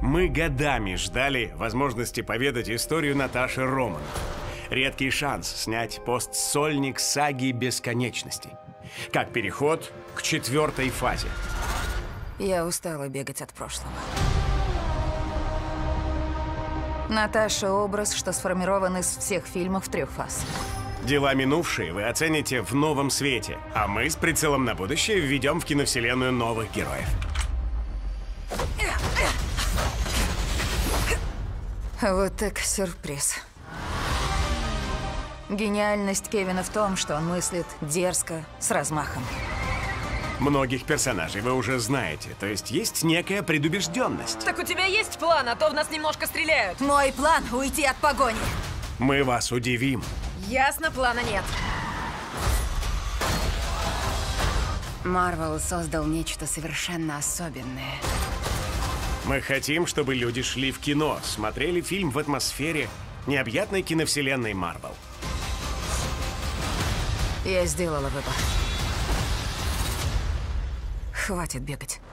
Мы годами ждали возможности поведать историю Наташи Романовой. Редкий шанс снять постсольник саги бесконечности. Как переход к 4-й фазе. Я устала бегать от прошлого. Наташа — образ, что сформирован из всех фильмов 3 фаз. Дела минувшие вы оцените в новом свете, а мы с прицелом на будущее введем в киновселенную новых героев. Вот так сюрприз. Гениальность Кевина в том, что он мыслит дерзко, с размахом. Многих персонажей вы уже знаете, то есть некая предубежденность. Так у тебя есть план, а то в нас немножко стреляют. Мой план — уйти от погони. Мы вас удивим. Ясно, плана нет. Марвел создал нечто совершенно особенное. Мы хотим, чтобы люди шли в кино, смотрели фильм в атмосфере необъятной киновселенной Марвел. Я сделала выбор. Хватит бегать.